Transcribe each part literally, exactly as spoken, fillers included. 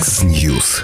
X-News.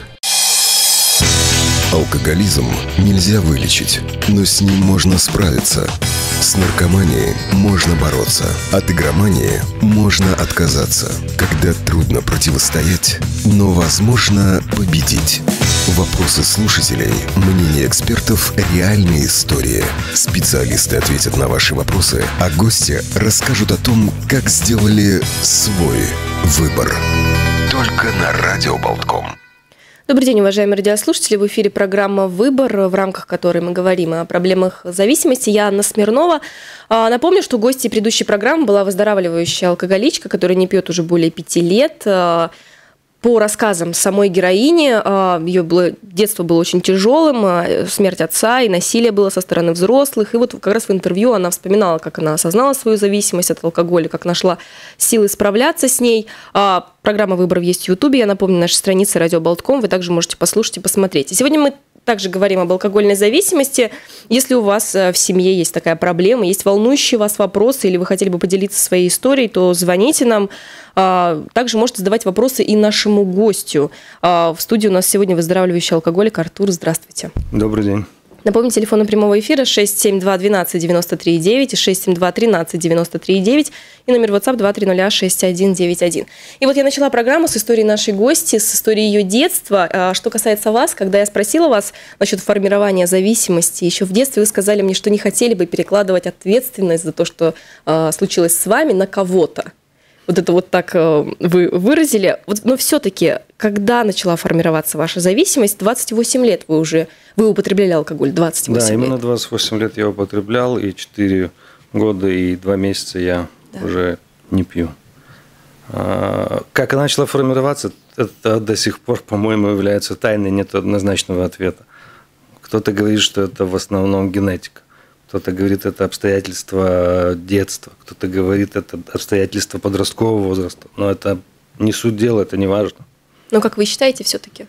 Алкоголизм нельзя вылечить, но с ним можно справиться. С наркоманией можно бороться. От игромании можно отказаться. Когда трудно противостоять, но возможно победить. Вопросы слушателей, мнения экспертов, реальные истории. Специалисты ответят на ваши вопросы, а гости расскажут о том, как сделали свой выбор. Только на Радио Болтком. Добрый день, уважаемые радиослушатели. В эфире программа «Выбор», в рамках которой мы говорим о проблемах зависимости. Я Анна Смирнова. Напомню, что гостьей предыдущей программы была выздоравливающая алкоголичка, которая не пьет уже более пяти лет. По рассказам самой героини, ее было, детство было очень тяжелым, смерть отца и насилие было со стороны взрослых. И вот как раз в интервью она вспоминала, как она осознала свою зависимость от алкоголя, как нашла силы справляться с ней. Программа «Выбор» есть в Ютубе. Я напомню, наша страница «Радио Болтком». Вы также можете послушать и посмотреть. И сегодня мы также говорим об алкогольной зависимости. Если у вас в семье есть такая проблема, есть волнующие вас вопросы, или вы хотели бы поделиться своей историей, то звоните нам. Также можете задавать вопросы и нашему гостю. В студии у нас сегодня выздоравливающий алкоголик Артур. Здравствуйте. Добрый день. Напомню, телефон прямого эфира шесть семь два двенадцать девяносто три девять и шесть семь два тринадцать девяносто три девять и номер WhatsApp два три ноль шесть один девять один. И вот я начала программу с истории нашей гости, с истории ее детства. Что касается вас, когда я спросила вас насчет формирования зависимости, еще в детстве вы сказали мне, что не хотели бы перекладывать ответственность за то, что э, случилось с вами, на кого-то. Вот это вот так вы выразили. Вот, но все-таки, когда начала формироваться ваша зависимость? двадцать восемь лет вы уже вы употребляли алкоголь, двадцать восемь да, лет. Да, именно двадцать восемь лет я употреблял, и четыре года и два месяца я да. уже не пью. Как она начала формироваться, это до сих пор, по-моему, является тайной, нет однозначного ответа. Кто-то говорит, что это в основном генетика. Кто-то говорит, это обстоятельства детства, кто-то говорит, это обстоятельства подросткового возраста. Но это не суть дела, это не важно. Но как вы считаете все-таки?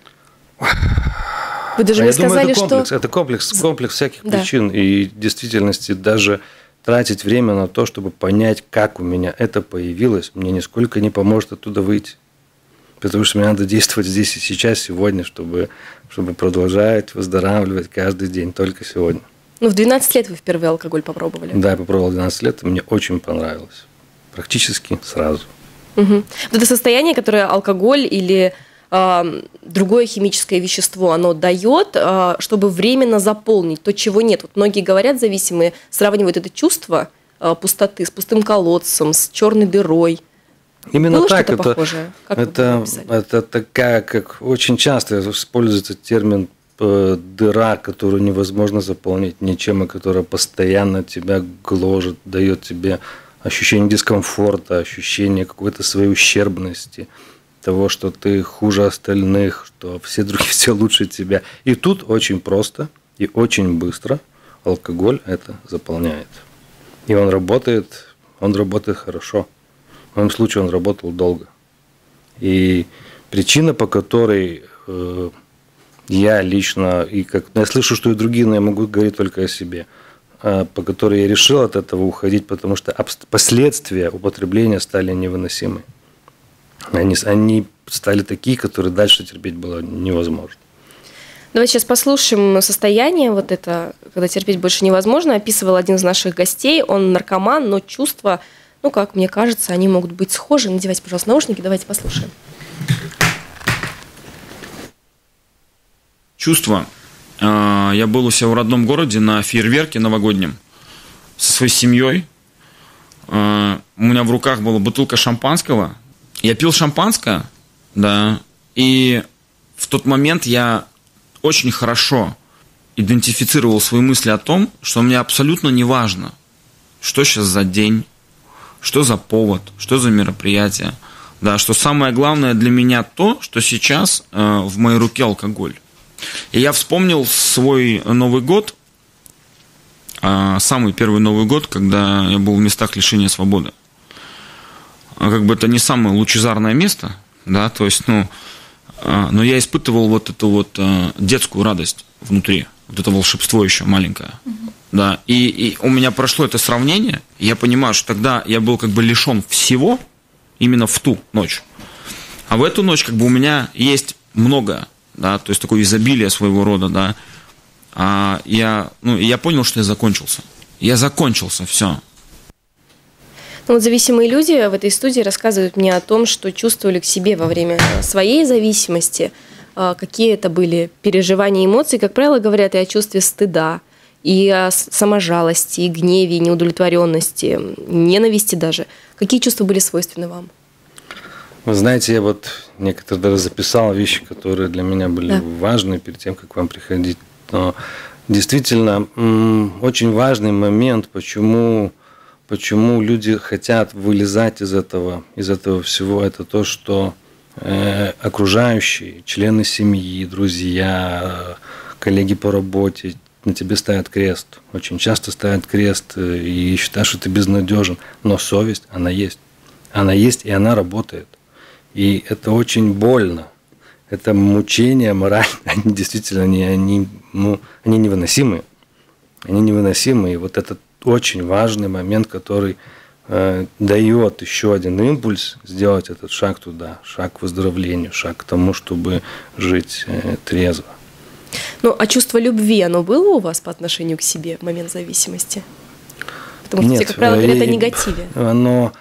Вы даже а мне я сказали, думаю, это комплекс, что... Это комплекс, комплекс всяких да. причин. И в действительности даже тратить время на то, чтобы понять, как у меня это появилось, мне нисколько не поможет оттуда выйти. Потому что мне надо действовать здесь и сейчас, сегодня, чтобы, чтобы продолжать выздоравливать каждый день, только сегодня. Ну, в двенадцать лет вы впервые алкоголь попробовали. Да, я попробовал в двенадцать лет, и мне очень понравилось. Практически сразу. Угу. Вот это состояние, которое алкоголь или э, другое химическое вещество, оно дает, э, чтобы временно заполнить то, чего нет. Вот многие говорят, зависимые, сравнивают это чувство э, пустоты с пустым колодцем, с черной дырой. Именно Было так. что-то Это, похожее? Как это, это такая, как очень часто используется термин дыра, которую невозможно заполнить ничем, и которая постоянно тебя гложет, дает тебе ощущение дискомфорта, ощущение какой-то своей ущербности, того, что ты хуже остальных, что все другие все лучше тебя. И тут очень просто и очень быстро алкоголь это заполняет. И он работает, он работает хорошо. В моем случае он работал долго. И причина, по которой э, я лично, и как я слышу, что и другие, но я могу говорить только о себе, по которой я решил от этого уходить, потому что последствия употребления стали невыносимы. Они, они стали такие, которые дальше терпеть было невозможно. Давайте сейчас послушаем состояние, вот это, когда терпеть больше невозможно. Описывал один из наших гостей, он наркоман, но чувства, ну, как мне кажется, они могут быть схожи. Надевайте, пожалуйста, наушники, давайте послушаем. Чувство. Я был у себя в родном городе на фейерверке новогоднем со своей семьей. У меня в руках была бутылка шампанского. Я пил шампанское, да, и в тот момент я очень хорошо идентифицировал свои мысли о том, что мне абсолютно не важно, что сейчас за день, что за повод, что за мероприятие. Да, что самое главное для меня то, что сейчас в моей руке алкоголь. И я вспомнил свой Новый год, самый первый Новый год, когда я был в местах лишения свободы. Как бы это не самое лучезарное место, да, то есть, ну, но я испытывал вот эту вот детскую радость внутри, вот это волшебство еще маленькое, mm-hmm. да, и, и у меня прошло это сравнение, и я понимаю, что тогда я был как бы лишен всего именно в ту ночь, а в эту ночь как бы у меня есть многое, да, то есть такое изобилие своего рода, да. А я, ну, я понял, что я закончился. Я закончился, все. Ну, вот зависимые люди в этой студии рассказывают мне о том, что чувствовали к себе во время своей зависимости, какие это были переживания, эмоции. Как правило, говорят и о чувстве стыда, и о саможалости, и гневе, и неудовлетворенности, ненависти даже. Какие чувства были свойственны вам? Вы знаете, я вот некоторые даже записал вещи, которые для меня были да. важны перед тем, как к вам приходить. Но действительно, очень важный момент, почему... Почему люди хотят вылезать из этого, из этого всего, это то, что э, окружающие, члены семьи, друзья, коллеги по работе на тебе ставят крест. Очень часто ставят крест и считают, что ты безнадежен. Но совесть, она есть. Она есть, и она работает. И это очень больно. Это мучения морально, они действительно они, они, ну, они невыносимые. Они невыносимые. И вот этот очень важный момент, который э, дает еще один импульс сделать этот шаг туда, шаг к выздоровлению, шаг к тому, чтобы жить э, трезво. Ну, а чувство любви, оно было у вас по отношению к себе в момент зависимости? Потому что Нет, все, как правило, говорят и, о негативе. Оно,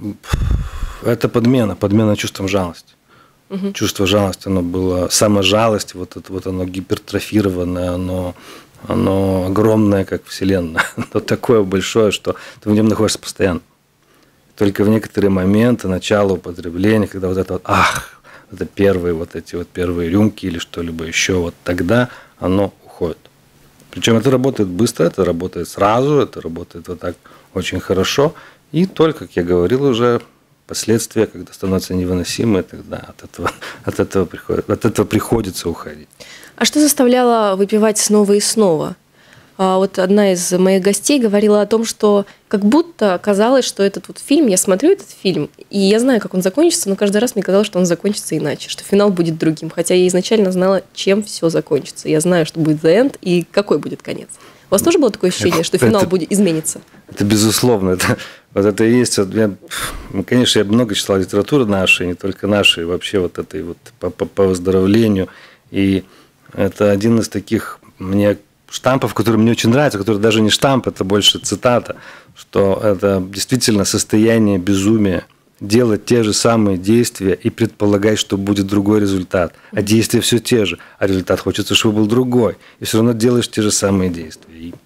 это подмена, подмена чувством жалости. Угу. Чувство жалости, оно было, саможалость, вот это вот оно гипертрофированное, оно... Оно огромное, как Вселенная, но такое большое, что ты в нем находишься постоянно. Только в некоторые моменты начала употребления, когда вот это вот, ах, это первые вот эти вот первые рюмки или что-либо еще, вот тогда оно уходит. Причем это работает быстро, это работает сразу, это работает вот так очень хорошо. И только, как я говорил уже, последствия, когда становятся невыносимые, тогда от этого, от этого, приходит, от этого приходится уходить. А что заставляло выпивать снова и снова? А вот одна из моих гостей говорила о том, что как будто казалось, что этот вот фильм, я смотрю этот фильм, и я знаю, как он закончится, но каждый раз мне казалось, что он закончится иначе, что финал будет другим. Хотя я изначально знала, чем все закончится. Я знаю, что будет the end и какой будет конец. У вас тоже было такое ощущение, что финал это, будет изменится? Это безусловно. Это, вот это и есть. Вот я, конечно, я много читал литературы нашей, не только нашей, вообще вот этой вот по, по, по выздоровлению. И это один из таких мне штампов, который мне очень нравится, который даже не штамп, это больше цитата, что это действительно состояние безумия, делать те же самые действия и предполагать, что будет другой результат. А действия все те же, а результат хочется, чтобы был другой. И все равно делаешь те же самые действия. И,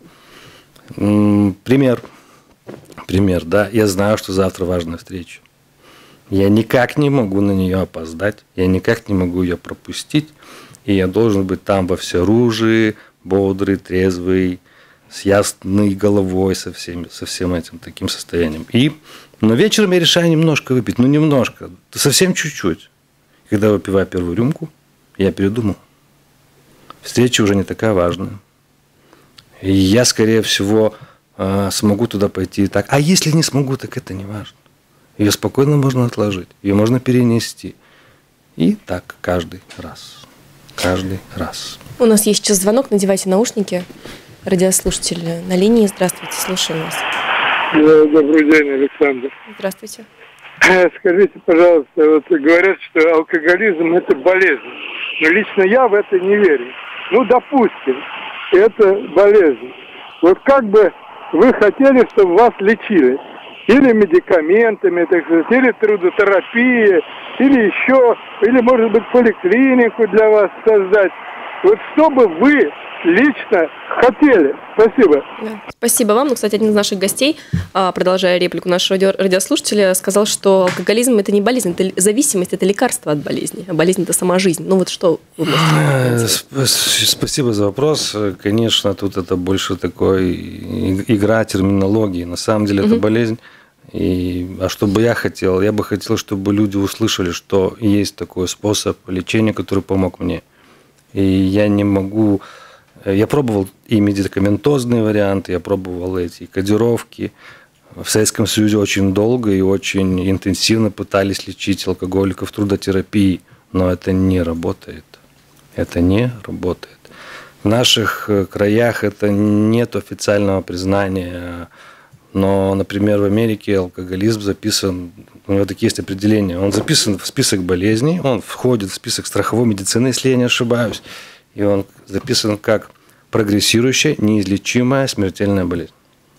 м- пример. Пример, да. Я знаю, что завтра важная встреча. Я никак не могу на нее опоздать, я никак не могу ее пропустить. И я должен быть там во всеоружии, бодрый, трезвый, с ясной головой, со всем, со всем этим таким состоянием. И, но вечером я решаю немножко выпить, ну немножко, совсем чуть-чуть. Когда выпиваю первую рюмку, я передумал. Встреча уже не такая важная. И я, скорее всего, смогу туда пойти и так. А если не смогу, так это не важно. Ее спокойно можно отложить, ее можно перенести. И так каждый раз. Каждый раз. У нас есть сейчас звонок, надевайте наушники. Радиослушатель на линии. Здравствуйте, слушаем вас. Добрый день, Александр. Здравствуйте. Скажите, пожалуйста, вот говорят, что алкоголизм – это болезнь. Но лично я в это не верю. Ну, допустим, это болезнь. Вот как бы вы хотели, чтобы вас лечили? Или медикаментами, так сказать, или трудотерапией, или еще, или, может быть, поликлинику для вас создать. Вот что бы вы лично хотели? Спасибо. Да. Спасибо вам. Ну, кстати, один из наших гостей, продолжая реплику нашего радио- радиослушателя, сказал, что алкоголизм – это не болезнь, это зависимость, это лекарство от болезни, а болезнь – это сама жизнь. Ну вот что вы можете сказать? Спасибо за вопрос. Конечно, тут это больше такой игра терминологии. На самом деле это угу. болезнь. И, а что бы я хотел? Я бы хотел, чтобы люди услышали, что есть такой способ лечения, который помог мне. И я не могу... Я пробовал и медикаментозные варианты, я пробовал эти кодировки. В Советском Союзе очень долго и очень интенсивно пытались лечить алкоголиков трудотерапией, но это не работает. Это не работает. В наших краях это нет официального признания Но, например, в Америке алкоголизм записан, у него такие есть определения. Он записан в список болезней, он входит в список страховой медицины, если я не ошибаюсь. И он записан как прогрессирующая, неизлечимая смертельная болезнь.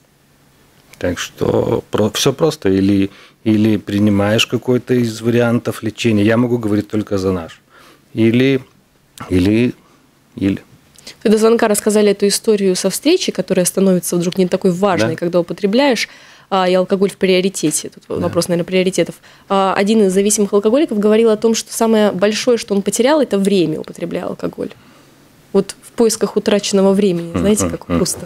Так что про, все просто. Или, или принимаешь какой-то из вариантов лечения. Я могу говорить только за наш. Или, или, или. Вы до звонка рассказали эту историю со встречи, которая становится вдруг не такой важной, да, когда употребляешь, а, и алкоголь в приоритете. Тут да. Вопрос, наверное, приоритетов. А, один из зависимых алкоголиков говорил о том, что самое большое, что он потерял, это время, употребляя алкоголь. Вот в поисках утраченного времени, знаете, как просто.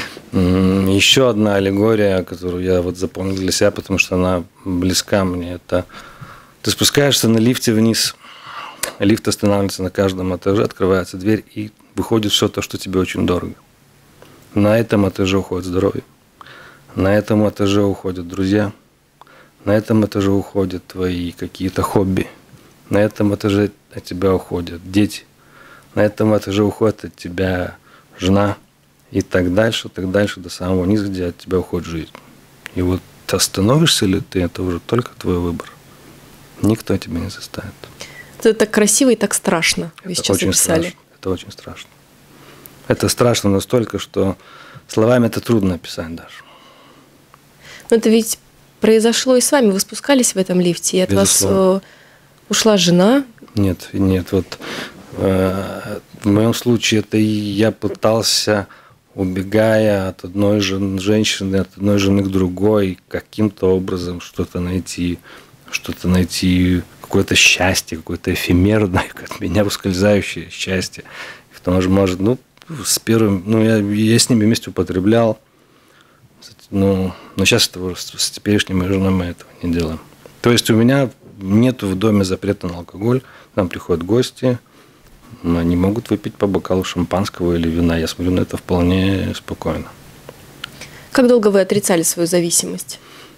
Еще одна аллегория, которую я вот запомнил для себя, потому что она близка мне, это ты спускаешься на лифте вниз, лифт останавливается на каждом этаже, открывается дверь, и выходит все то, что тебе очень дорого. На этом этаже уходит здоровье, на этом этаже уходят друзья, на этом этаже уходят твои какие-то хобби, на этом этаже от тебя уходят дети, на этом этаже уходит от тебя жена, и так дальше, так дальше, до самого низа, где от тебя уходит жизнь. И вот остановишься ли ты, это уже только твой выбор. Никто тебя не заставит. Это так красиво и так страшно. Вы это сейчас очень описали. Страшно. Это очень страшно. Это страшно настолько, что словами это трудно описать даже. Но это ведь произошло и с вами. Вы спускались в этом лифте, и от Безусловно. Вас ушла жена. Нет, нет. Вот э, в моем случае это я пытался, убегая от одной женщины, от одной жены к другой, каким-то образом что-то найти, что-то найти, какое-то счастье, какое-то эфемерное, от меня ускользающее счастье. И к тому же, может, ну, с первым, ну, я, я с ними вместе употреблял, ну, но сейчас этого, с теперешней моей женой мы этого не делаем. То есть у меня нет в доме запрета на алкоголь, к нам приходят гости, они могут выпить по бокалу шампанского или вина. Я смотрю на это вполне спокойно. Как долго вы отрицали свою зависимость?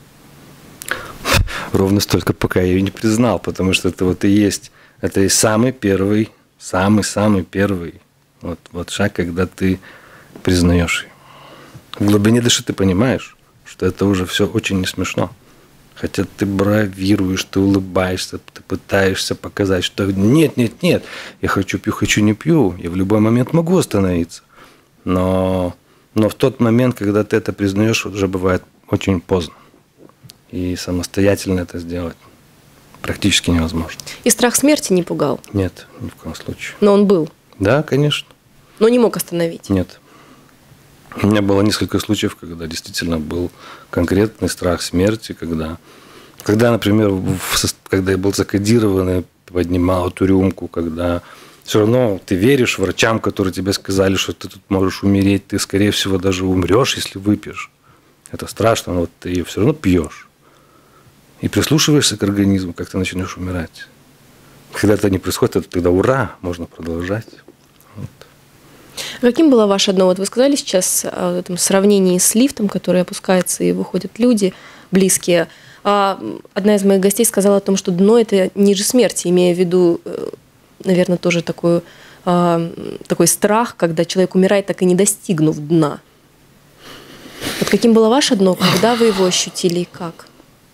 Ровно столько, пока я ее не признал, потому что это вот и есть, это и самый первый, самый-самый первый вот, вот шаг, когда ты признаешь ее. В глубине души ты понимаешь, что это уже все очень не смешно. Хотя ты бравируешь, ты улыбаешься, ты пытаешься показать, что нет, нет, нет, я хочу пью, хочу не пью, я в любой момент могу остановиться. Но, но в тот момент, когда ты это признаешь, уже бывает очень поздно. И самостоятельно это сделать практически невозможно. И страх смерти не пугал? Нет, ни в коем случае. Но он был? Да, конечно. Но не мог остановить? Нет. У меня было несколько случаев, когда действительно был конкретный страх смерти, когда, когда например, когда я был закодирован и поднимал эту рюмку, когда все равно ты веришь врачам, которые тебе сказали, что ты тут можешь умереть, ты, скорее всего, даже умрешь, если выпьешь. Это страшно, но вот ты ее все равно пьешь. И прислушиваешься к организму, как ты начнешь умирать. Когда это не происходит, это тогда ура, можно продолжать. Вот. Каким было ваше дно? Вот вы сказали сейчас о этом сравнении с лифтом, который опускается, и выходят люди близкие. Одна из моих гостей сказала о том, что дно – это ниже смерти, имея в виду, наверное, тоже такой, такой страх, когда человек умирает, так и не достигнув дна. Вот каким было ваше дно, когда вы его ощутили и как?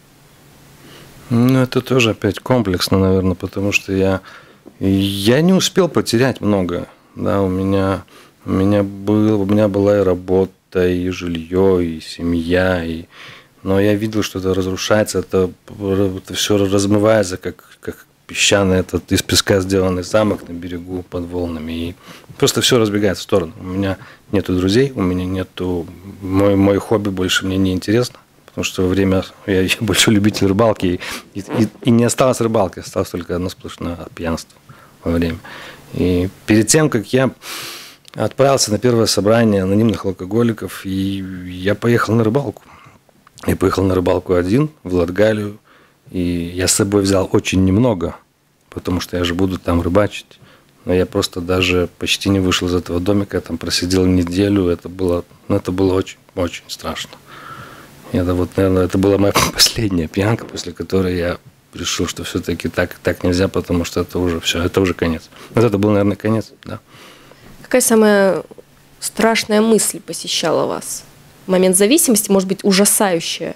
Ну, это тоже опять комплексно, наверное, потому что я, я не успел потерять много. Да, у меня, у меня, был, у меня была и работа, и жилье, и семья, и... но я видел, что это разрушается, это, это все размывается, как, как песчаный этот из песка сделанный замок на берегу под волнами. И просто все разбегается в сторону. У меня нету друзей, у меня нету... Мой, мой хобби больше мне не интересно, потому что во время... Я, я большой любитель рыбалки, и, и, и не осталось рыбалки, осталось только одно сплошное пьянство во время. И перед тем, как я отправился на первое собрание анонимных алкоголиков, и я поехал на рыбалку. Я поехал на рыбалку один в Латгалию, и я с собой взял очень немного, потому что я же буду там рыбачить. Но я просто даже почти не вышел из этого домика, я там просидел неделю, это было, ну, это было очень, очень страшно. И это вот, наверное, это была моя последняя пьянка, после которой я решил, что все-таки так, так нельзя, потому что это уже все, это уже конец. Вот это был, наверное, конец, да. Какая самая страшная мысль посещала вас момент зависимости может быть ужасающее.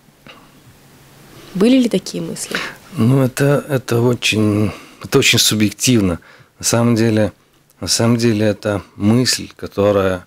Были ли такие мысли? Ну, это, это, очень, это очень субъективно. На самом деле, на самом деле это мысль, которая,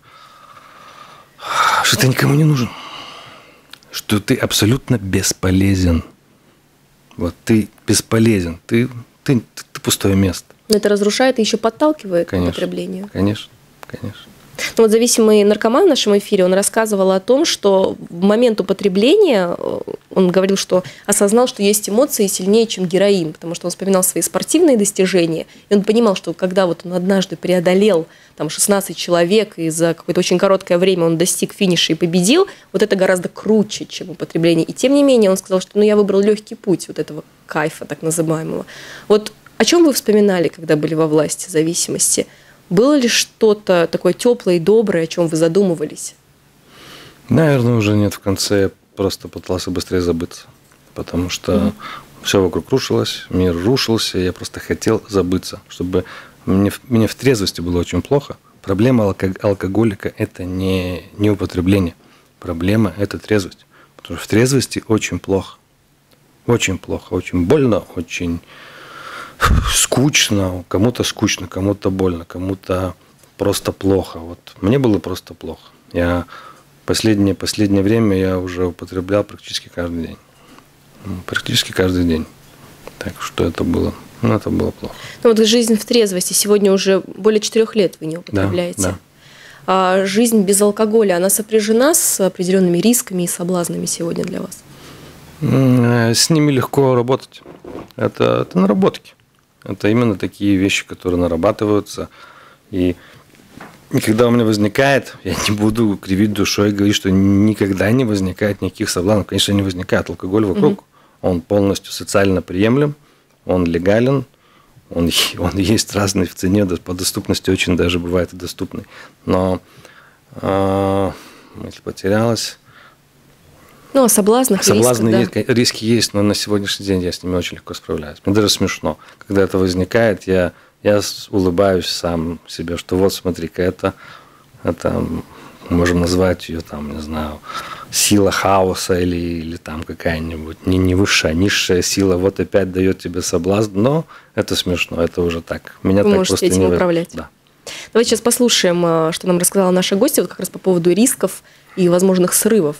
что ты никому не нужен, что ты абсолютно бесполезен. Вот ты бесполезен, ты, ты, ты, ты пустое место. Но это разрушает и еще подталкивает конечно, к употреблению. Конечно, конечно. Ну, вот зависимый наркоман в нашем эфире, он рассказывал о том, что в момент употребления он говорил, что осознал, что есть эмоции сильнее, чем героин, потому что он вспоминал свои спортивные достижения, и он понимал, что когда вот он однажды преодолел там, шестнадцать человек, и за какое-то очень короткое время он достиг финиша и победил, вот это гораздо круче, чем употребление. И тем не менее он сказал, что ну, я выбрал легкий путь вот этого кайфа так называемого. Вот о чем вы вспоминали, когда были во власти зависимости? Было ли что-то такое теплое и доброе, о чем вы задумывались? Наверное, уже нет. В конце я просто пытался быстрее забыться, потому что mm-hmm. все вокруг рушилось, мир рушился, я просто хотел забыться, чтобы мне, мне в трезвости было очень плохо. Проблема алко- алкоголика – это не, не употребление. Проблема – это трезвость. Потому что в трезвости очень плохо. Очень плохо, очень больно, очень... скучно, кому-то скучно, кому-то больно, кому-то просто плохо. Вот мне было просто плохо. Я последнее, последнее время я уже употреблял практически каждый день. Практически каждый день. Так что это было, ну, это было плохо. Ну вот жизнь в трезвости. Сегодня уже более четырех лет вы не употребляете. Да, да. А жизнь без алкоголя, она сопряжена с определенными рисками и соблазнами сегодня для вас? С ними легко работать. Это, это наработки. Это именно такие вещи, которые нарабатываются. И, и когда у меня возникает, я не буду кривить душой и говорить, что никогда не возникает никаких соблазнов. Конечно, не возникает. Алкоголь вокруг, угу. он полностью социально приемлем, он легален, он, он есть разный в цене, по доступности очень даже бывает и доступный. Но э, мысль потерялась. Ну, о соблазнах, Соблазны рисках, да. есть, риски есть, но на сегодняшний день я с ними очень легко справляюсь. Мне даже смешно. Когда это возникает, я, я улыбаюсь сам себе, что вот, смотри-ка, это, это, можем назвать ее, там, не знаю, сила хаоса или, или там какая-нибудь не, не высшая, низшая сила, вот опять дает тебе соблазн, но это смешно, это уже так. Меня Вы так можете просто этим не управлять. Да. Давайте сейчас послушаем, что нам рассказала наша гостья, вот как раз по поводу рисков и возможных срывов.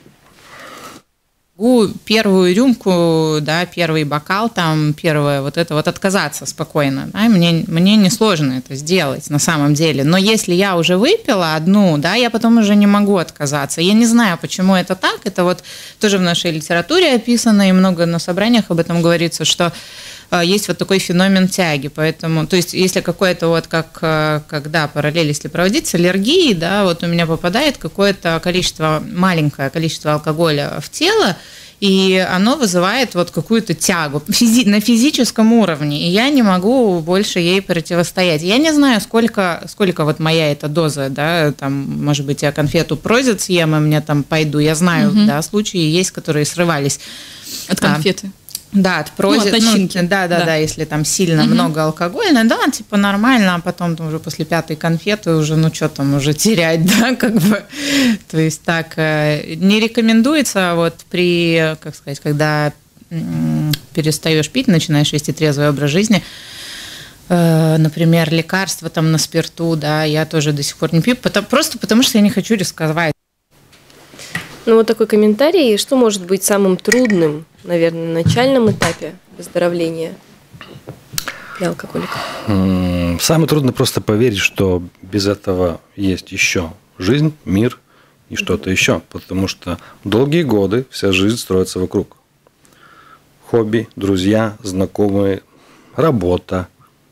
Первую рюмку, да, первый бокал, там, первое, вот это вот отказаться спокойно, да, мне, мне несложно это сделать на самом деле, но если я уже выпила одну, да, я потом уже не могу отказаться, я не знаю, почему это так, это вот тоже в нашей литературе описано, и много на собраниях об этом говорится, что есть вот такой феномен тяги, поэтому, то есть, если какое-то вот, как, когда параллель, если проводить с аллергией, да, вот у меня попадает какое-то количество, маленькое количество алкоголя в тело, и оно вызывает вот какую-то тягу физи- на физическом уровне, и я не могу больше ей противостоять. Я не знаю, сколько, сколько вот моя эта доза, да, там, может быть, я конфету прозит съем, и мне там пойду, я знаю, угу. да, случаи есть, которые срывались. От конфеты? А, Да, от прози... ну, от начинки. Ну, да, да, да, да, если там сильно угу. много алкогольно, да, типа нормально, а потом там, уже после пятой конфеты уже, ну что там уже терять, да, как бы. То есть так не рекомендуется вот при, как сказать, когда перестаешь пить, начинаешь вести трезвый образ жизни, например, лекарства там на спирту, да, я тоже до сих пор не пью, потому, просто потому что я не хочу рисковать. Ну, вот такой комментарий. Что может быть самым трудным, наверное, на начальном этапе выздоровления для алкоголика? Самое трудное просто поверить, что без этого есть еще жизнь, мир и что-то mm-hmm. еще. Потому что долгие годы вся жизнь строится вокруг. Хобби, друзья, знакомые, работа,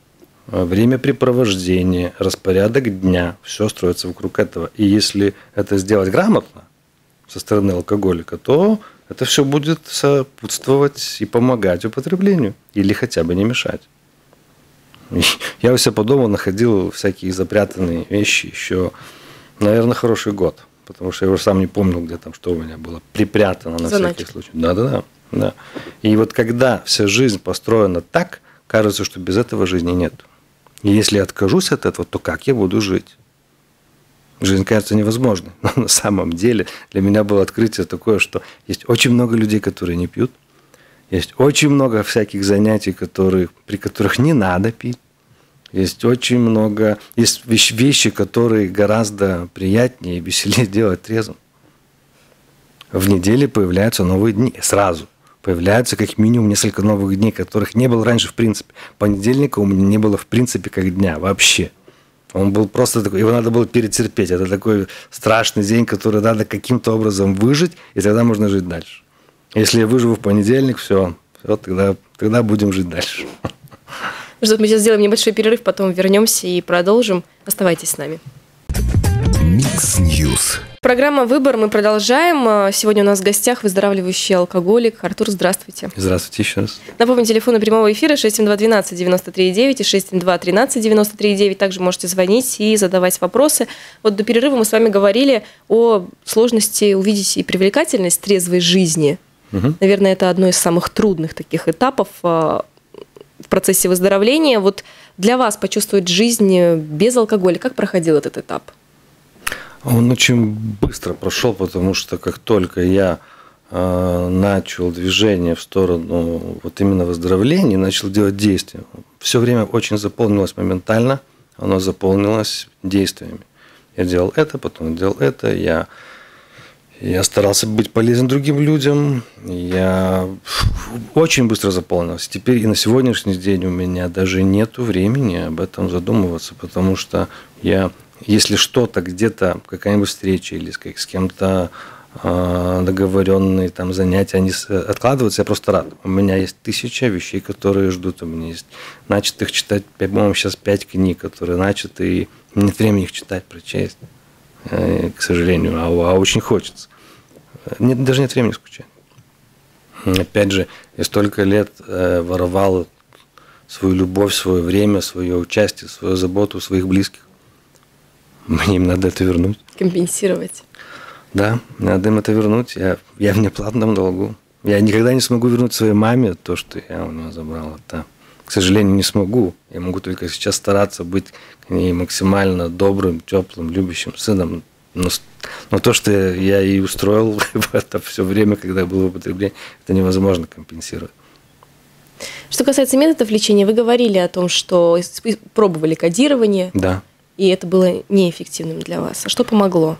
времяпрепровождение, распорядок дня. Все строится вокруг этого. И если это сделать грамотно, со стороны алкоголика, то это все будет сопутствовать и помогать употреблению. Или хотя бы не мешать. Я у себя по дому находил всякие запрятанные вещи еще, наверное, хороший год. Потому что я уже сам не помнил, где там, что у меня было припрятано на Заначка. всякий случай. Да-да-да. Да. И вот когда вся жизнь построена так, кажется, что без этого жизни нет. И если я откажусь от этого, то как я буду жить? Жизнь кажется невозможной. Но на самом деле для меня было открытие такое, что есть очень много людей, которые не пьют. Есть очень много всяких занятий, которые, при которых не надо пить. Есть очень много... Есть вещи, вещи, которые гораздо приятнее и веселее делать трезвым. В неделе появляются новые дни. Сразу. Появляются как минимум несколько новых дней, которых не было раньше в принципе. Понедельника у меня не было в принципе как дня вообще. Он был просто такой... Его надо было перетерпеть. Это такой страшный день, который надо каким-то образом выжить, и тогда можно жить дальше. Если я выживу в понедельник, все, все тогда, тогда будем жить дальше. Мы сейчас сделаем небольшой перерыв, потом вернемся и продолжим. Оставайтесь с нами. Микс Ньюс. Программа «Выбор» мы продолжаем. Сегодня у нас в гостях выздоравливающий алкоголик. Артур, здравствуйте. Здравствуйте еще раз. Напомню, телефоны прямого эфира шесть семь два двенадцать девяносто три девять и шесть семь два тринадцать девяносто три девять. Также можете звонить и задавать вопросы. Вот до перерыва мы с вами говорили о сложности увидеть и привлекательность трезвой жизни. Угу. Наверное, это одно из самых трудных таких этапов в процессе выздоровления. Вот для вас почувствовать жизнь без алкоголя, как проходил этот этап? Он очень быстро прошел, потому что как только я э, начал движение в сторону вот именно выздоровления, начал делать действия, все время очень заполнилось моментально, оно заполнилось действиями. Я делал это, потом делал это, я, я старался быть полезен другим людям, я очень быстро заполнилось. Теперь и на сегодняшний день у меня даже нет времени об этом задумываться, потому что я... Если что-то где-то, какая-нибудь встреча или с, с кем-то э, договоренные там, занятия, они откладываются, я просто рад. У меня есть тысяча вещей, которые ждут. У меня есть начатых читать, по-моему, сейчас пять книг, которые начаты, и нет времени их читать, прочесть, э, к сожалению, а, а очень хочется. Нет, даже нет времени скучать. Опять же, я столько лет э, воровал свою любовь, свое время, свое участие, свою заботу своих близких. Мне им надо это вернуть. Компенсировать. Да, надо им это вернуть. Я, я в неплатном долгу. Я никогда не смогу вернуть своей маме то, что я у нее забрал. Это, к сожалению, не смогу. Я могу только сейчас стараться быть к ней максимально добрым, теплым, любящим сыном. Но, но то, что я, я ей устроил в это все время, когда я был в употреблении, это невозможно компенсировать. Что касается методов лечения, вы говорили о том, что пробовали кодирование. Да. И это было неэффективным для вас. А что помогло?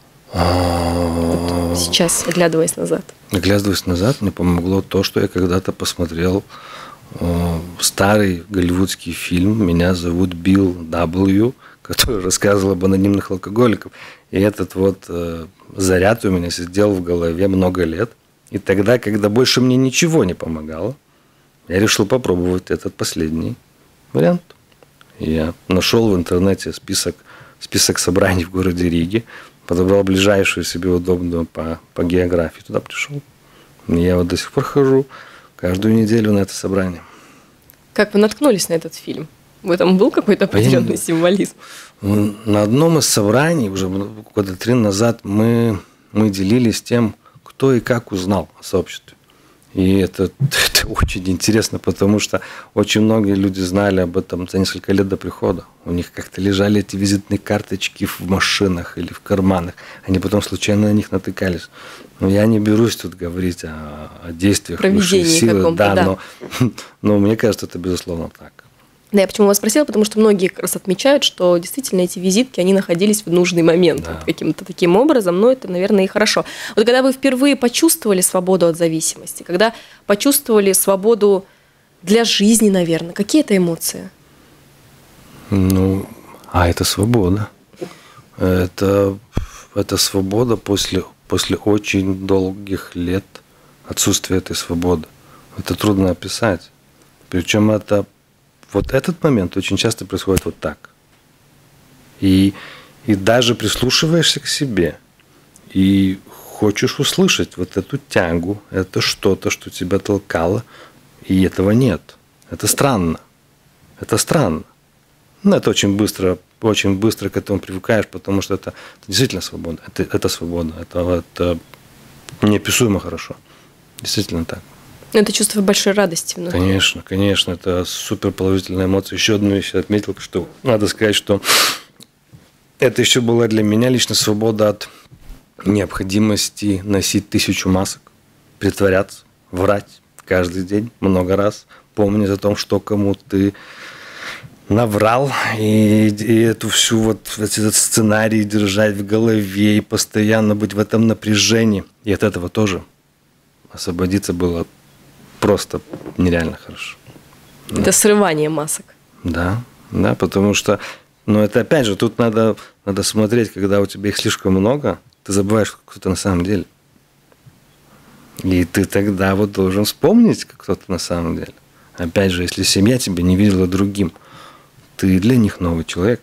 Вот сейчас, оглядываясь назад. Оглядываясь назад, мне помогло то, что я когда-то посмотрел э, старый голливудский фильм «Меня зовут Билл Дабл-ю», который рассказывал об анонимных алкоголиках. И этот вот э, заряд у меня сидел в голове много лет. И тогда, когда больше мне ничего не помогало, я решил попробовать этот последний вариант. Я нашел в интернете список, список собраний в городе Риге, подобрал ближайшую себе удобную по, по географии, туда пришел. И я вот до сих пор хожу каждую неделю на это собрание. Как вы наткнулись на этот фильм? В этом был какой-то определенный символизм? На одном из собраний, уже года три назад, мы, мы делились тем, кто и как узнал о сообществе. И это, это очень интересно, потому что очень многие люди знали об этом за несколько лет до прихода. У них как-то лежали эти визитные карточки в машинах или в карманах. Они потом случайно на них натыкались. Но я не берусь тут говорить о, о действиях высшей силы. Да, да. Но, но мне кажется, это безусловно так. Да, я почему вас спросила, потому что многие как раз отмечают, что действительно эти визитки, они находились в нужный момент, да. Вот каким-то таким образом, но это, наверное, и хорошо. Вот когда вы впервые почувствовали свободу от зависимости, когда почувствовали свободу для жизни, наверное, какие это эмоции? Ну, а это свобода. Это, это свобода после, после очень долгих лет отсутствия этой свободы. Это трудно описать. Причем это вот этот момент очень часто происходит вот так. И, и даже прислушиваешься к себе, и хочешь услышать вот эту тягу, это что-то, что тебя толкало, и этого нет. Это странно. Это странно. Но это очень быстро, очень быстро к этому привыкаешь, потому что это, это действительно свобода. Это, это свобода. Это, это неописуемо хорошо. Действительно так. Это чувство большой радости внутри. Конечно, конечно, это супер положительная эмоция. Еще одну вещь отметил, что надо сказать, что это еще была для меня лично свобода от необходимости носить тысячу масок, притворяться, врать каждый день, много раз, помнить о том, что кому ты наврал, и, и эту всю вот этот сценарий держать в голове и постоянно быть в этом напряжении. И от этого тоже освободиться было просто нереально хорошо. Это да. Срывание масок. Да, да, потому что, ну это опять же, тут надо, надо смотреть, когда у тебя их слишком много, ты забываешь, кто ты на самом деле. И ты тогда вот должен вспомнить, кто ты на самом деле. Опять же, если семья тебя не видела другим, ты для них новый человек.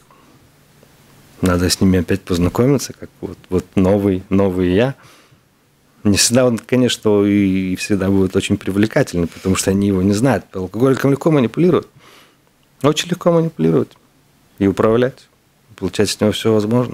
Надо с ними опять познакомиться, как вот, вот новый, новый я. Не всегда он, конечно, и всегда будет очень привлекательный, потому что они его не знают. Алкоголиком легко манипулировать. Очень легко манипулировать. И управлять. И получать с него все возможное.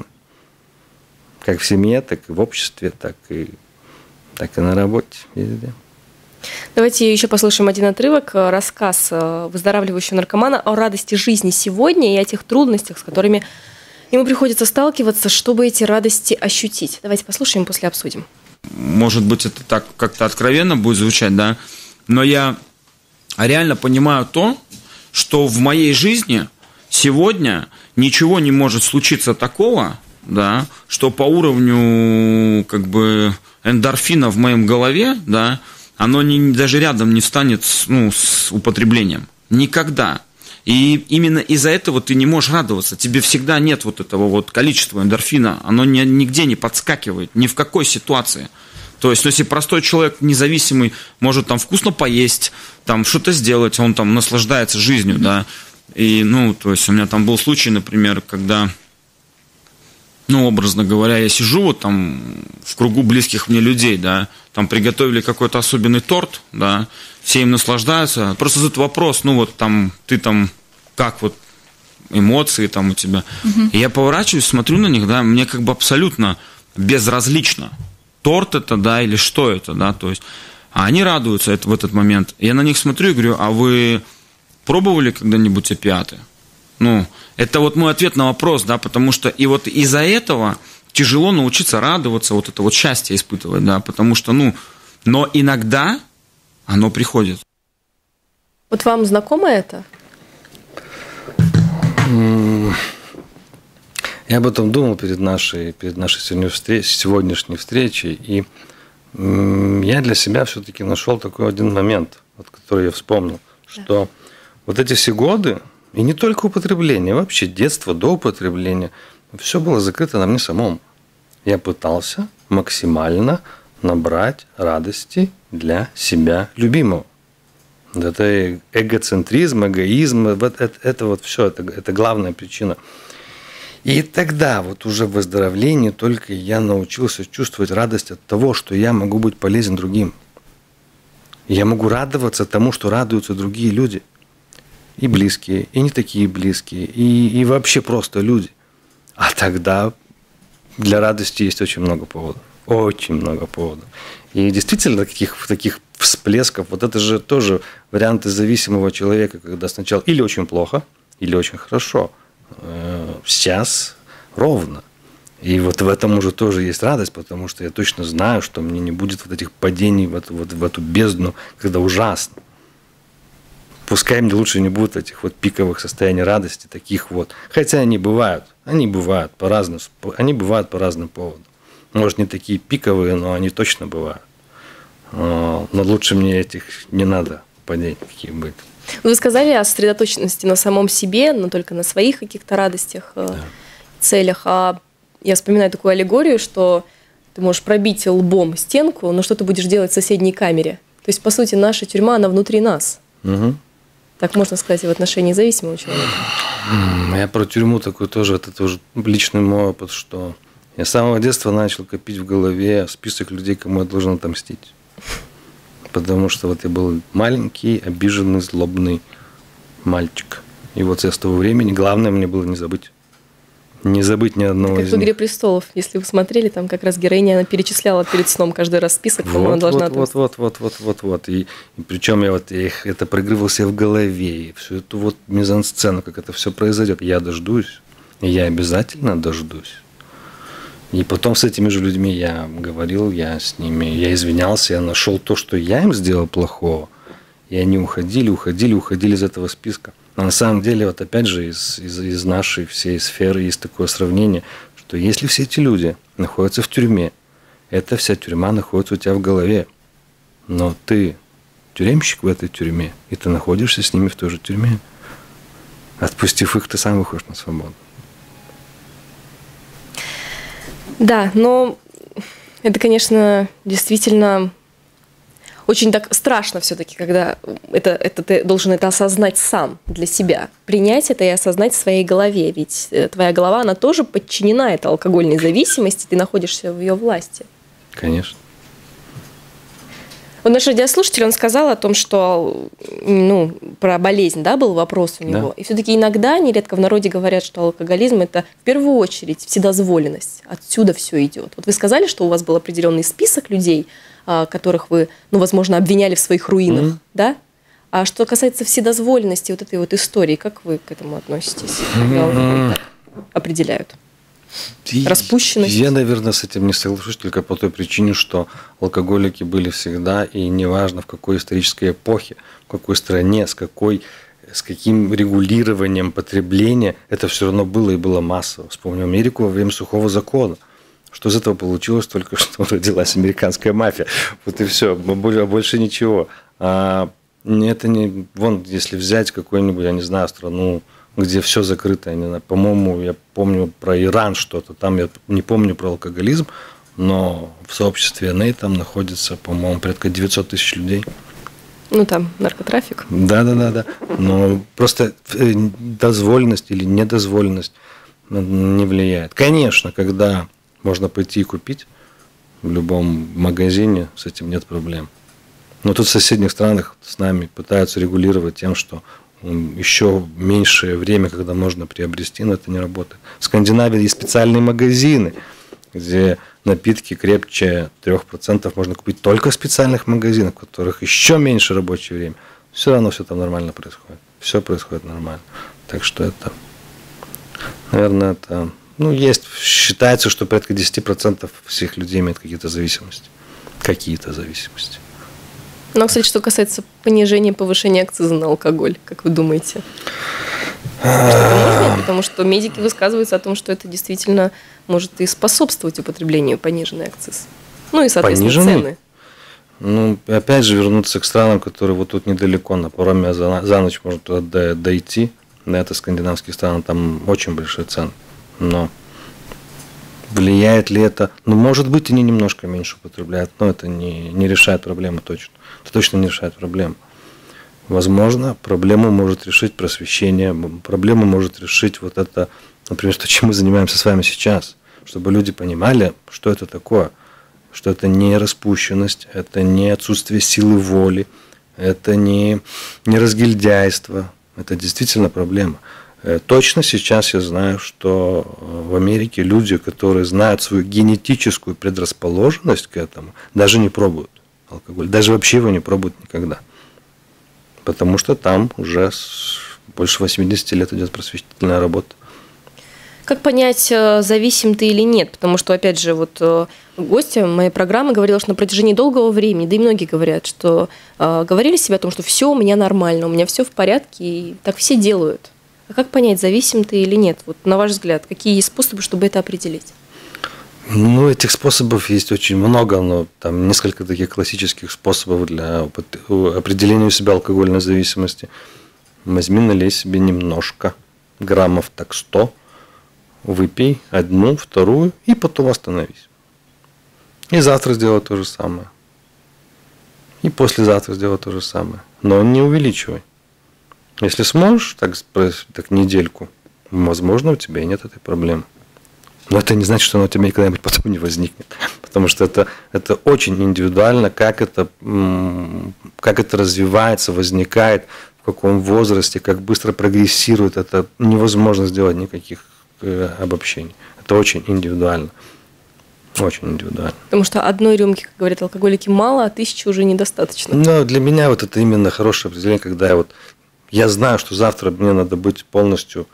Как в семье, так и в обществе, так и, так и на работе. Везде. Давайте еще послушаем один отрывок, рассказ выздоравливающего наркомана о радости жизни сегодня и о тех трудностях, с которыми ему приходится сталкиваться, чтобы эти радости ощутить. Давайте послушаем, после обсудим. Может быть, это так как-то откровенно будет звучать, да, но я реально понимаю то, что в моей жизни сегодня ничего не может случиться такого, да, что по уровню как бы эндорфина в моем голове, да, оно не, даже рядом не встанет с, ну, с употреблением. Никогда. И именно из-за этого ты не можешь радоваться. Тебе всегда нет вот этого вот количества эндорфина. Оно ни, нигде не подскакивает, ни в какой ситуации. То есть, если простой человек независимый может там вкусно поесть, там что-то сделать, он там наслаждается жизнью, да. И, ну, то есть, у меня там был случай, например, когда, ну, образно говоря, я сижу вот там в кругу близких мне людей, да, там приготовили какой-то особенный торт, да, все им наслаждаются. Просто задают вопрос, ну, вот там, ты там, как вот эмоции там у тебя. Uh-huh. И я поворачиваюсь, смотрю на них, да, мне как бы абсолютно безразлично, торт это, да, или что это, да, то есть, а они радуются это, в этот момент. Я на них смотрю и говорю, а вы пробовали когда-нибудь опиаты? Ну, это вот мой ответ на вопрос, да, потому что и вот из-за этого тяжело научиться радоваться, вот это вот счастье испытывать, да, потому что, ну, но иногда оно приходит. Вот вам знакомо это? Я об этом думал перед нашей, перед нашей сегодняшней встречей, сегодняшней встречей, и я для себя все-таки нашел такой один момент, вот, который я вспомнил, что да. Вот эти все годы, и не только употребление, вообще детство до употребления, все было закрыто на мне самом. Я пытался максимально набрать радости для себя любимого. Это эгоцентризм, эгоизм, это, это вот все, это, это главная причина. И тогда, вот уже в выздоровлении, только я научился чувствовать радость от того, что я могу быть полезен другим. Я могу радоваться тому, что радуются другие люди. И близкие, и не такие близкие, и, и вообще просто люди. А тогда для радости есть очень много поводов. Очень много поводов. И действительно, таких, таких всплесков, вот это же тоже варианты зависимого человека, когда сначала или очень плохо, или очень хорошо. Сейчас ровно. И вот в этом уже тоже есть радость, потому что я точно знаю, что мне не будет вот этих падений в эту, вот, в эту бездну, когда ужасно. Пускай мне лучше не будет этих вот пиковых состояний радости, таких вот. Хотя они бывают, они бывают по разным, они бывают по разным поводам. Может, не такие пиковые, но они точно бывают. Но лучше мне этих не надо падений каких быть. Вы сказали о сосредоточенности на самом себе, но только на своих каких-то радостях, да. целях. А я вспоминаю такую аллегорию, что ты можешь пробить лбом стенку, но что ты будешь делать в соседней камере? То есть, по сути, наша тюрьма, она внутри нас. Угу. Так можно сказать и в отношении зависимого человека. Я про тюрьму такой тоже, это тоже личный мой опыт, что я с самого детства начал копить в голове список людей, кому я должен отомстить. Потому что вот я был маленький, обиженный, злобный мальчик. И вот с того времени главное мне было не забыть. Не забыть ни одного как из в «Игре них. престолов». Если вы смотрели, там как раз героиня, она перечисляла перед сном каждый раз список, кому вот, она должна вот, отомстить. Вот, вот, вот, вот, вот. И, и причем я вот я их, это проигрывал себе в голове. И всю эту вот мизансцену, как это все произойдет. Я дождусь. И я обязательно дождусь. И потом с этими же людьми я говорил, я с ними, я извинялся, я нашел то, что я им сделал плохого. И они уходили, уходили, уходили из этого списка. Но на самом деле, вот опять же, из, из, из нашей всей сферы есть такое сравнение, что если все эти люди находятся в тюрьме, эта вся тюрьма находится у тебя в голове. Но ты тюремщик в этой тюрьме, и ты находишься с ними в той же тюрьме. Отпустив их, ты сам выходишь на свободу. Да, но это, конечно, действительно очень так страшно все-таки, когда это, это ты должен это осознать сам для себя. Принять это и осознать в своей голове. Ведь твоя голова, она тоже подчинена этой алкогольной зависимости, ты находишься в ее власти. Конечно. Вот наш радиослушатель, он сказал о том, что, ну, про болезнь, да, был вопрос у него. Да. И все-таки иногда, нередко в народе говорят, что алкоголизм – это в первую очередь вседозволенность. Отсюда все идет. Вот вы сказали, что у вас был определенный список людей, которых вы, ну, возможно, обвиняли в своих руинах, mm-hmm. да? А что касается вседозволенности, вот этой вот истории, как вы к этому относитесь? Mm-hmm. Так определяют. Распущенность. Я, наверное, с этим не соглашусь только по той причине, что алкоголики были всегда, и неважно в какой исторической эпохе, в какой стране, с, какой, с каким регулированием потребления, это все равно было и было массово. Вспомним Америку во время сухого закона. Что из этого получилось? Только что родилась американская мафия. Вот и все, больше ничего. А это не... Вон, если взять какую-нибудь, я не знаю, страну, где все закрыто, я не знаю, по-моему, я помню про Иран что-то, там я не помню про алкоголизм, но в сообществе эн эй там находится, по-моему, порядка девятьсот тысяч людей. Ну, там наркотрафик. Да-да-да. Но просто дозволенность или недозволенность не влияет. Конечно, когда можно пойти и купить в любом магазине, с этим нет проблем. Но тут в соседних странах с нами пытаются регулировать тем, что еще меньшее время, когда можно приобрести, но это не работает. В Скандинавии есть специальные магазины, где напитки крепче трех процентов можно купить только в специальных магазинах, в которых еще меньше рабочее время. Все равно все там нормально происходит. Все происходит нормально. Так что это, наверное, это... Ну, есть, считается, что порядка десять процентов всех людей имеют какие-то зависимости. Какие-то зависимости. Ну, кстати, что касается понижения, повышения акциза на алкоголь, как вы думаете? Что потому что медики высказываются о том, что это действительно может и способствовать употреблению пониженный акциз. Ну и, соответственно, пониженный? Цены. Ну, опять же, вернуться к странам, которые вот тут недалеко, на пароме за, за ночь можно туда дойти. Да, это скандинавские страны, там очень большие цены. Но влияет ли это? Ну, может быть, они немножко меньше употребляют, но это не, не решает проблему точно. Это точно не решает проблему. Возможно, проблему может решить просвещение, проблему может решить вот это, например, то, чем мы занимаемся с вами сейчас, чтобы люди понимали, что это такое, что это не распущенность, это не отсутствие силы воли, это не, не разгильдяйство, это действительно проблема. Точно сейчас я знаю, что в Америке люди, которые знают свою генетическую предрасположенность к этому, даже не пробуют алкоголь, даже вообще его не пробуют никогда. Потому что там уже больше восемьдесят лет идет просветительная работа. Как понять, зависим ты или нет? Потому что, опять же, вот гостья моей программы говорила, что на протяжении долгого времени, да и многие говорят, что э, говорили себе о том, что все у меня нормально, у меня все в порядке, и так все делают. А как понять, зависим ты или нет? Вот на ваш взгляд, какие есть способы, чтобы это определить? Ну, этих способов есть очень много, но там несколько таких классических способов для определения у себя алкогольной зависимости. Возьми, налей себе немножко, граммов так сто, выпей одну, вторую и потом остановись. И завтра сделай то же самое. И послезавтра сделай то же самое. Но не увеличивай. Если сможешь, так, так недельку, возможно, у тебя и нет этой проблемы. Но это не значит, что она у тебя когда-нибудь потом не возникнет. Потому что это, это очень индивидуально, как это, как это развивается, возникает, в каком возрасте, как быстро прогрессирует. Это невозможно сделать никаких обобщений. Это очень индивидуально. Очень индивидуально. Потому что одной рюмки, как говорят алкоголики, мало, а тысячи уже недостаточно. Но для меня вот это именно хорошее определение, когда я вот я знаю, что завтра мне надо быть полностью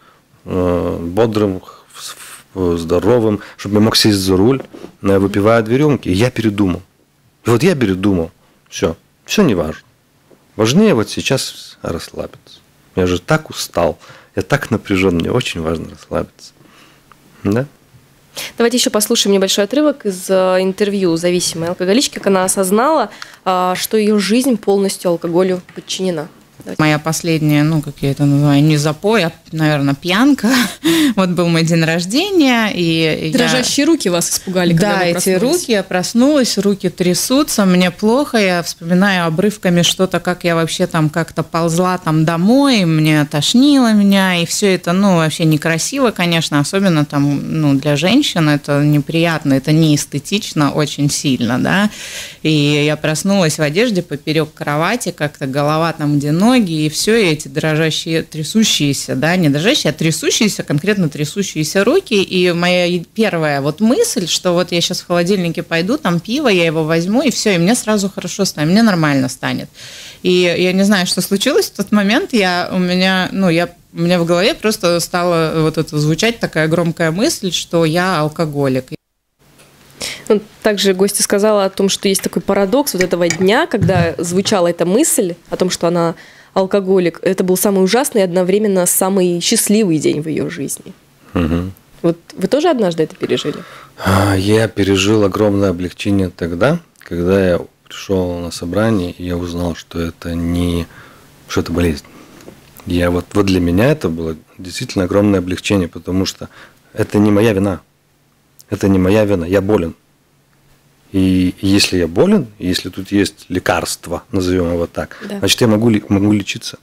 бодрым, здоровым, чтобы я мог сесть за руль, выпивая две рюмки. И я передумал. И вот я передумал. Все. Все не важно. Важнее вот сейчас расслабиться. Я же так устал. Я так напряжен. Мне очень важно расслабиться. Да? Давайте еще послушаем небольшой отрывок из интервью зависимой алкоголички, как она осознала, что ее жизнь полностью алкоголю подчинена. Давайте. Моя последняя, ну, как я это называю, не запой, а, наверное, пьянка. Вот был мой день рождения, и дрожащие я... руки вас испугали, когда да, вы эти руки, я проснулась, руки трясутся, мне плохо, я вспоминаю обрывками что-то, как я вообще там как-то ползла там домой, мне тошнило меня, и все это, ну, вообще некрасиво, конечно, особенно там, ну, для женщин это неприятно, это не эстетично очень сильно, да, и я проснулась в одежде поперек кровати, как-то голова там где ноги, и все, и эти дрожащие, трясущиеся, да, не дрожащие, а трясущиеся, конкретно трясущиеся руки, и моя первая вот мысль, что вот я сейчас в холодильнике пойду, там пиво, я его возьму, и все, и мне сразу хорошо станет, мне нормально станет. И я не знаю, что случилось в тот момент, я, у меня, ну, я, у меня в голове просто стала вот это звучать такая громкая мысль, что я алкоголик. Также гостья сказала о том, что есть такой парадокс вот этого дня, когда звучала эта мысль о том, что она алкоголик. Это был самый ужасный и одновременно самый счастливый день в ее жизни. Угу. Вот вы тоже однажды это пережили? Я пережил огромное облегчение тогда, когда я пришел на собрание, и я узнал, что это не что это болезнь. Я вот, вот для меня это было действительно огромное облегчение, потому что это не моя вина. Это не моя вина. Я болен. И если я болен, если тут есть лекарство, назовем его так, да. Значит, я могу, могу лечиться.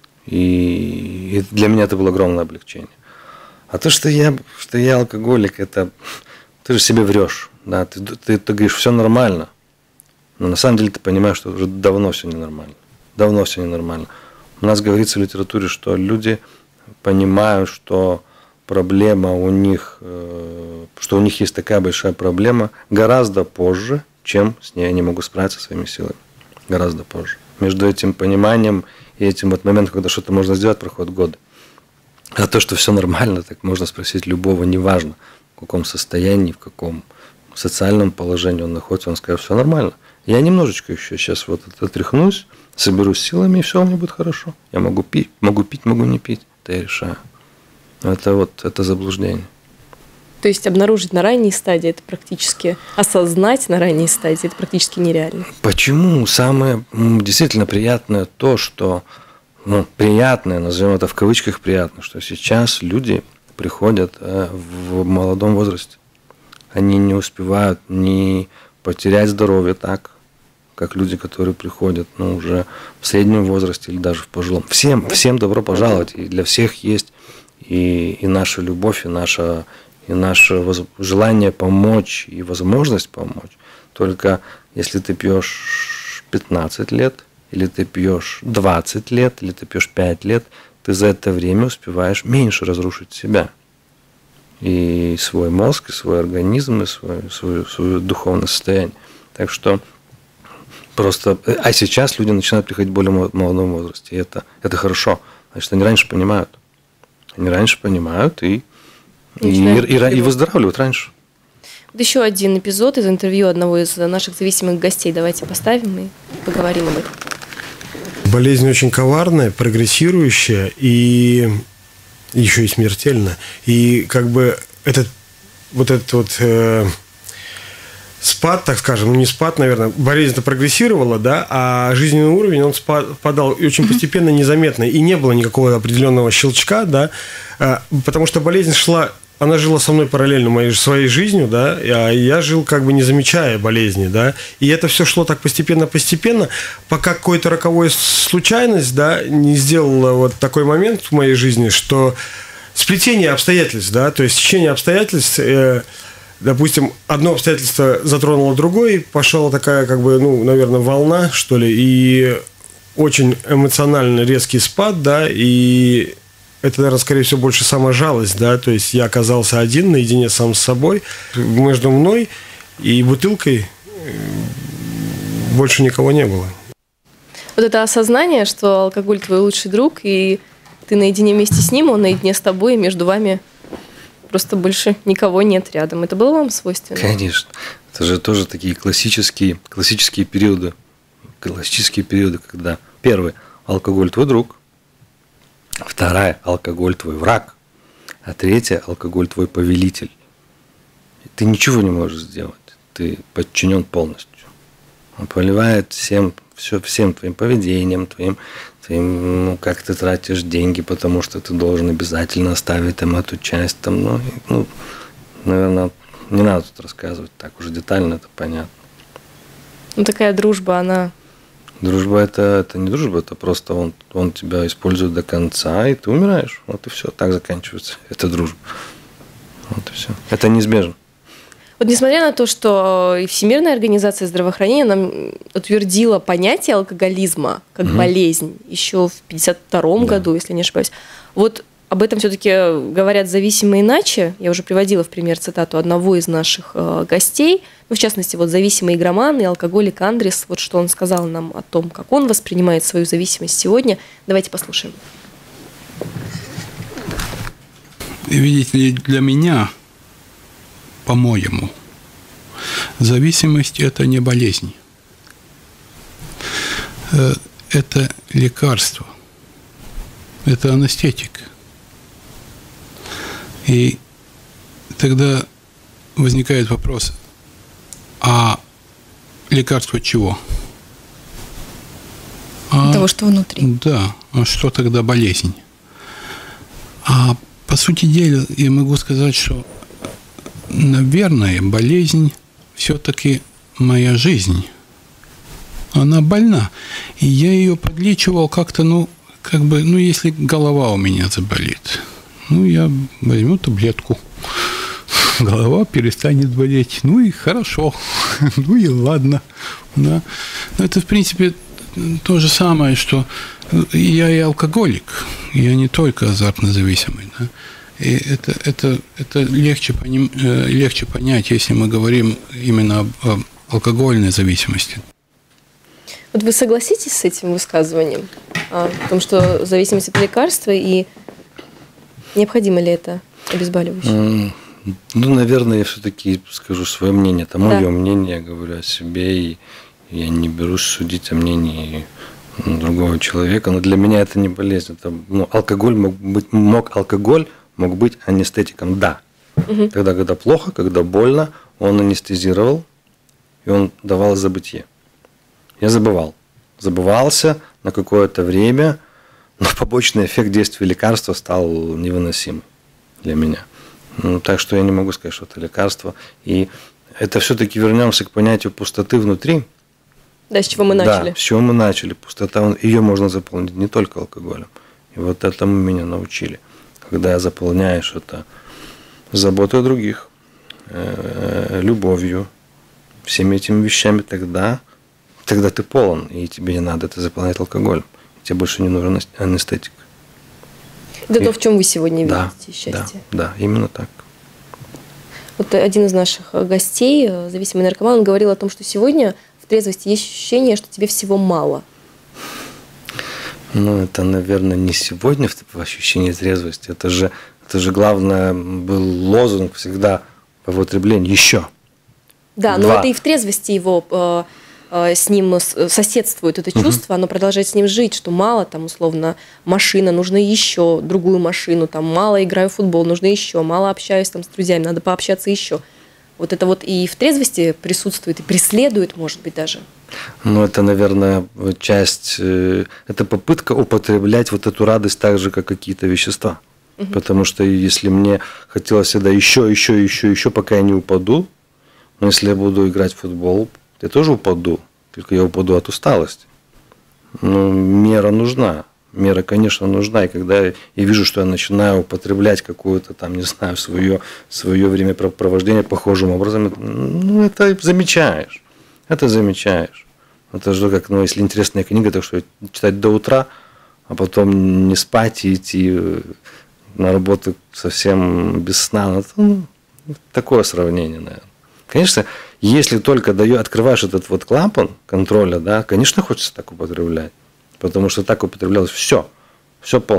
И для меня это было огромное облегчение. А то, что я, что я алкоголик, это ты же себе врешь. Да? Ты, ты, ты говоришь, все нормально. Но на самом деле ты понимаешь, что уже давно все ненормально. Давно все ненормально. У нас говорится в литературе, что люди понимают, что проблема у них, что у них есть такая большая проблема гораздо позже, чем с ней они могут справиться своими силами. Гораздо позже. Между этим пониманием и этим вот моментом, когда что-то можно сделать, проходят годы. А то, что все нормально, так можно спросить любого, неважно, в каком состоянии, в каком социальном положении он находится, он скажет, все нормально. Я немножечко еще сейчас вот отряхнусь, соберусь силами, и все у меня будет хорошо. Я могу пить, могу пить, могу не пить. Это я решаю. Это вот, это заблуждение. То есть обнаружить на ранней стадии, это практически, осознать на ранней стадии, это практически нереально. Почему? Самое действительно приятное то, что, ну, приятное, назовем это в кавычках приятно, что сейчас люди приходят в молодом возрасте. Они не успевают ни потерять здоровье так, как люди, которые приходят, ну, уже в среднем возрасте или даже в пожилом. Всем, всем добро пожаловать, и для всех есть и, и наша любовь, и наша, и наше воз... желание помочь, и возможность помочь. Только если ты пьешь пятнадцать лет, или ты пьешь двадцать лет, или ты пьешь пять лет, ты за это время успеваешь меньше разрушить себя. И свой мозг, и свой организм, и свое, свое, свое духовное состояние. Так что просто... А сейчас люди начинают приходить в более молодом возрасте. И это, это хорошо. Значит, они раньше понимают. Они раньше понимают и, и, и, и, и выздоравливают раньше. Вот еще один эпизод из интервью одного из наших зависимых гостей. Давайте поставим и поговорим об этом. Болезнь очень коварная, прогрессирующая и еще и смертельная. И как бы этот вот этот вот э, спад, так скажем, ну не спад, наверное, болезнь-то прогрессировала, да, а жизненный уровень, он спадал очень постепенно, незаметно, и не было никакого определенного щелчка, да, потому что болезнь шла, она жила со мной параллельно моей, своей жизнью, да, а я жил как бы не замечая болезни, да, и это все шло так постепенно-постепенно, пока какой-то роковой случайность, да, не сделала вот такой момент в моей жизни, что сплетение обстоятельств, да, то есть течение обстоятельств, э, допустим, одно обстоятельство затронуло другое, пошла такая, как бы, ну, наверное, волна, что ли, и очень эмоционально резкий спад, да, и это, наверное, скорее всего, больше сама жалость, да, то есть я оказался один, наедине сам с собой, между мной и бутылкой больше никого не было. Вот это осознание, что алкоголь твой лучший друг, и ты наедине вместе с ним, он наедине с тобой, и между вами просто больше никого нет рядом. Это было вам свойственно? Конечно. Это же тоже такие классические, классические периоды. Классические периоды, когда первый – алкоголь твой друг, вторая – алкоголь твой враг, а третья – алкоголь твой повелитель. Ты ничего не можешь сделать. Ты подчинен полностью. Он повелевает всем, все, всем твоим поведением, твоим, твоим, ну, как ты тратишь деньги, потому что ты должен обязательно оставить там эту часть. Там, ну, ну, наверное, не надо тут рассказывать так уже детально, это понятно. Ну, такая дружба, она... Дружба это, это не дружба, это просто он, он тебя использует до конца, и ты умираешь. Вот и все. Так заканчивается эта дружба. Вот и все. Это неизбежно. Вот несмотря на то, что и Всемирная организация здравоохранения нам утвердила понятие алкоголизма как угу. болезнь еще в пятьдесят втором да. году, если не ошибаюсь, вот об этом все-таки говорят зависимо иначе. Я уже приводила в пример цитату одного из наших э, гостей, ну, в частности, вот зависимый игроман и алкоголик Андрес, вот что он сказал нам о том, как он воспринимает свою зависимость сегодня. Давайте послушаем. Видите ли, для меня, по-моему, зависимость – это не болезнь. Это лекарство. Это анестетик. И тогда возникает вопрос, а лекарство чего? А, того, что внутри. Да. А что тогда болезнь? А по сути дела я могу сказать, что, наверное, болезнь все-таки моя жизнь. Она больна. И я ее подлечивал как-то, ну, как бы, ну, если голова у меня заболит, ну, я возьму таблетку. Голова перестанет болеть. Ну и хорошо. Ну и ладно. Да. Но это, в принципе, то же самое, что я и алкоголик. Я не только азартно зависимый. Да. И это, это, это легче, поним, легче понять, если мы говорим именно об, об алкогольной зависимости. Вот вы согласитесь с этим высказыванием? О том, что зависимость от лекарства, и необходимо ли это обезболивающее? Ну, наверное, я все-таки скажу свое мнение. Это мое да. мнение, я говорю о себе, и я не берусь судить о мнении другого человека. Но для меня это не болезнь. Это, ну, алкоголь мог быть, мог алкоголь мог быть анестетиком, да. Угу. Тогда, когда плохо, когда больно, он анестезировал, и он давал забытье. Я забывал. Забывался на какое-то время, но побочный эффект действия лекарства стал невыносимым для меня. Ну, так что я не могу сказать, что это лекарство. И это все-таки вернемся к понятию пустоты внутри. Да, с чего мы начали. Да, с чего мы начали. Пустота, ее можно заполнить не только алкоголем. И вот этому меня научили. Когда я заполняешь это заботой о других, любовью, всеми этими вещами, тогда, тогда ты полон, и тебе не надо это заполнять алкоголем. Тебе больше не нужен анестетик. Это и... то, в чем вы сегодня видите да, счастье. Да, да, именно так. Вот один из наших гостей, зависимый наркоман, он говорил о том, что сегодня в трезвости есть ощущение, что тебе всего мало. Ну, это, наверное, не сегодня в ощущении трезвости. Это же, это же главное был лозунг всегда по употреблению. Еще. Да, Два. но это и в трезвости его э, э, с ним соседствует это чувство, угу. оно продолжает с ним жить, что мало, там, условно, машина, нужно еще другую машину, там, мало играю в футбол, нужно еще, мало общаюсь там с друзьями, надо пообщаться еще. Вот это вот и в трезвости присутствует, и преследует, может быть, даже. Ну, это, наверное, часть, это попытка употреблять вот эту радость так же, как какие-то вещества. Угу. Потому что если мне хотелось всегда еще, еще, еще, еще, пока я не упаду, но если я буду играть в футбол, я тоже упаду, только я упаду от усталости. Ну, мера нужна. Мера, конечно, нужна. И когда я вижу, что я начинаю употреблять какое-то там, не знаю, свое, свое времяпрепровождение похожим образом, ну, это замечаешь. Это замечаешь. Это же как, ну, если интересная книга, так что читать до утра, а потом не спать и идти на работу совсем без сна. Это, ну, такое сравнение, наверное. Конечно, если только даё, открываешь этот вот клапан контроля, да, конечно, хочется так употреблять. Потому что так употреблялось все. Все полностью.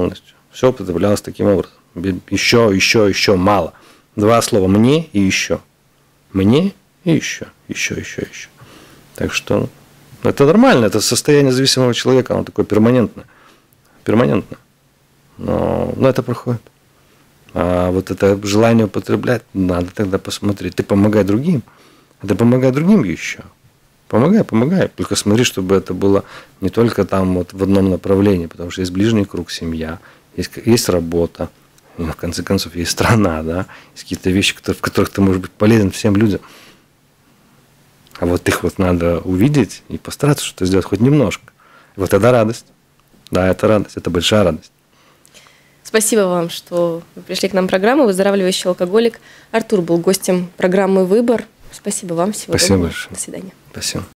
Все употреблялось таким образом. Еще, еще, еще мало. Два слова «мне» и «еще». Мне и еще, еще, еще, еще. Так что это нормально, это состояние зависимого человека, оно такое перманентное. Перманентное. Но, но это проходит. А вот это желание употреблять, надо тогда посмотреть. Ты помогай другим, а ты помогай другим еще. Помогай, помогай. Только смотри, чтобы это было не только там вот в одном направлении, потому что есть ближний круг, семья, есть, есть работа, и в конце концов есть страна, да, есть какие-то вещи, которые, в которых ты можешь быть полезен всем людям. А вот их вот надо увидеть и постараться что-то сделать хоть немножко. И вот это радость. Да, это радость, это большая радость. Спасибо вам, что вы пришли к нам в программу. Выздоравливающий алкоголик Артур был гостем программы «Выбор». Спасибо вам. Всего Спасибо доброго. большое. До свидания. Спасибо.